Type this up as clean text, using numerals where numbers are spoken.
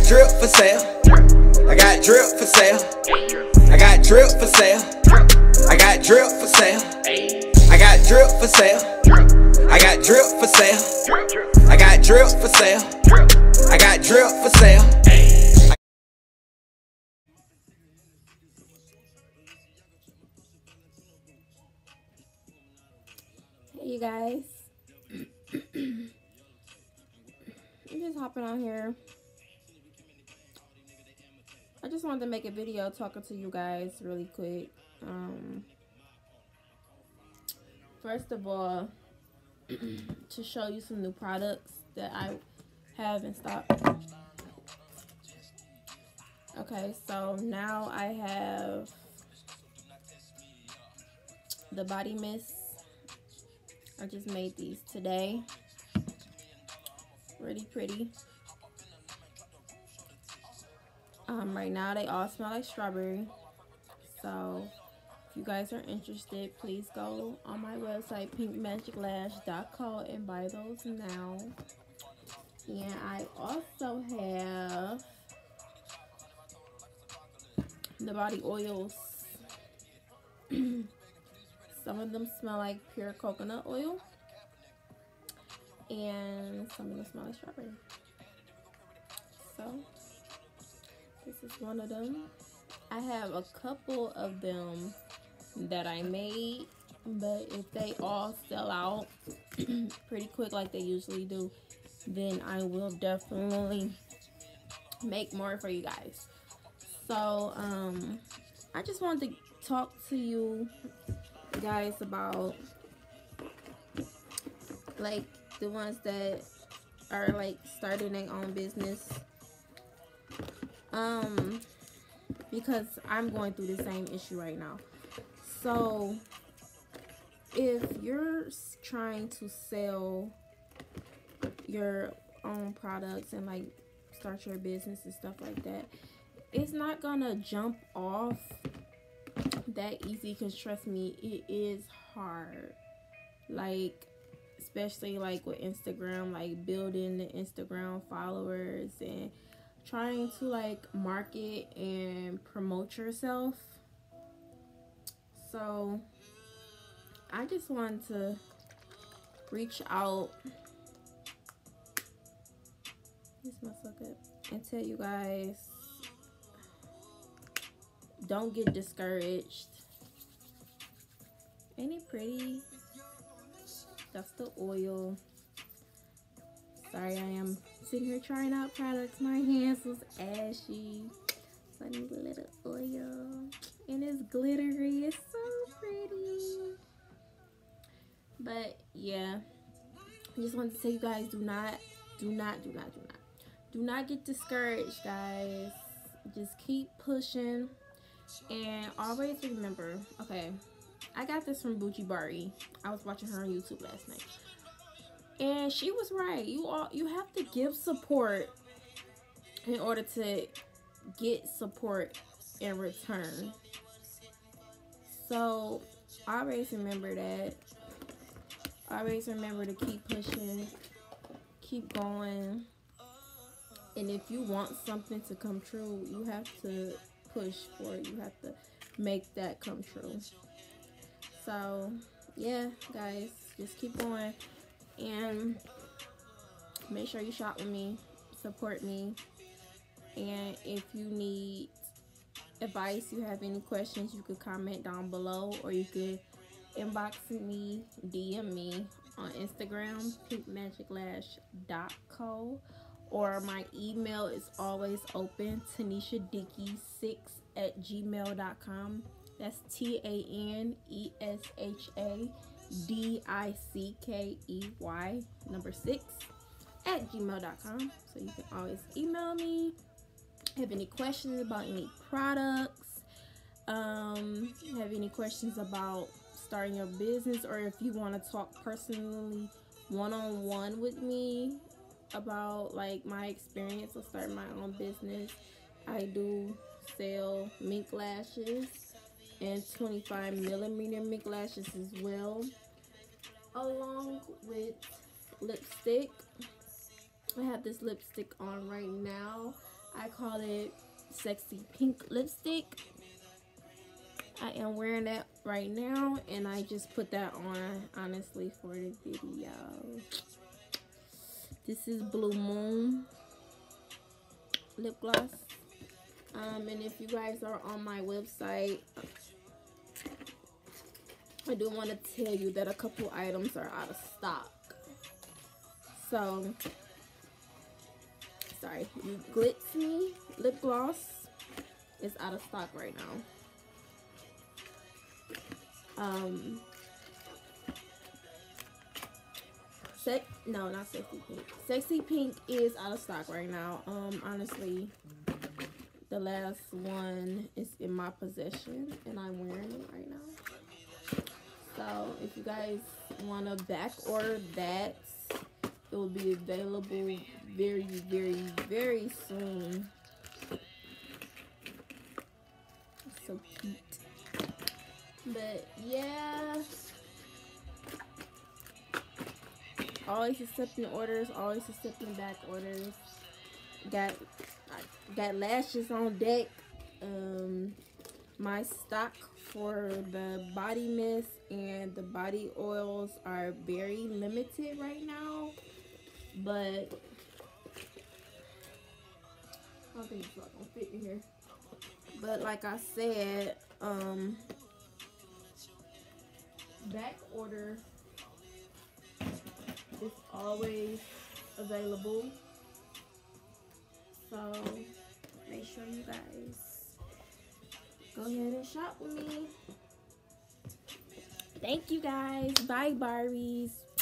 drip for sale. I got drip for sale. I got drip for sale. I got drip for sale. I got drip for sale. I got drip for sale. I got drip for sale. I got drip for sale. Hey you guys, I'm just hopping on here. I just wanted to make a video talking to you guys really quick. First of all, to show you some new products that I have in stock. Okay, so now I have the body mist. I just made these today. Really pretty. Right now they all smell like strawberry. So if you guys are interested, please go on my website pinkmagiclash.co and buy those now. And I also have the body oils. Some of them smell like pure coconut oil, and some of them smell like strawberry. So this is one of them. I have a couple of them that I made, but if they all sell out pretty quick like they usually do, then I will definitely make more for you guys. So I just wanted to talk to you guys about like the ones that are like starting their own business, because I'm going through the same issue right now. So if you're trying to sell your own products and like start your business and stuff like that, it's not gonna jump off that easy, because trust me, it is hard. Like especially like with Instagram, like building the Instagram followers and trying to like market and promote yourself. So I just wanted to reach out, this smells so good, and tell you guys, don't get discouraged. Ain't it pretty? That's the oil. Sorry, I am sitting here trying out products. My hands was ashy, so I need a little oil. And it's glittery. It's so pretty. But yeah, I just wanted to tell you guys, do not get discouraged, guys. Just keep pushing. And always remember, okay, I got this from Bucci Bari. I was watching her on YouTube last night, and she was right. You have to give support in order to get support in return. So always remember that. Always remember to keep pushing, keep going. And if you want something to come true, you have to push for it. You have to make that come true. So yeah, guys, just keep going and make sure you shop with me, support me. And if you need advice, you have any questions, you could comment down below, or you could inbox me, DM me on Instagram, pinkmagiclash.co, or my email is always open, taneshadickey6@gmail.com. That's TANESHADICKEY6@gmail.com. So you can always email me. Have any questions about any products? Have any questions about starting your business, or if you want to talk personally one-on-one with me about like my experience of starting my own business. I do sell mink lashes and 25mm mink lashes as well, along with lipstick. I have this lipstick on right now. I call it Sexy Pink Lipstick. I am wearing that right now, and I just put that on honestly for the video. This is Blue Moon lip gloss. And if you guys are on my website, I do want to tell you that a couple items are out of stock. So, sorry, Glitz Me lip gloss is out of stock right now. No, not Sexy Pink. Sexy Pink is out of stock right now. Honestly, the last one is in my possession, and I'm wearing it right now. So, if you guys want to back order that, it will be available very, very, very soon. It's so cute. But yeah, always accepting orders, always accepting back orders. Got lashes on deck. My stock for the body mist and the body oils are very limited right now, but I don't think it's not gonna fit in here. But like I said, back order is always available, so make sure you guys go ahead and shop with me. Thank you guys. Bye, Barbies.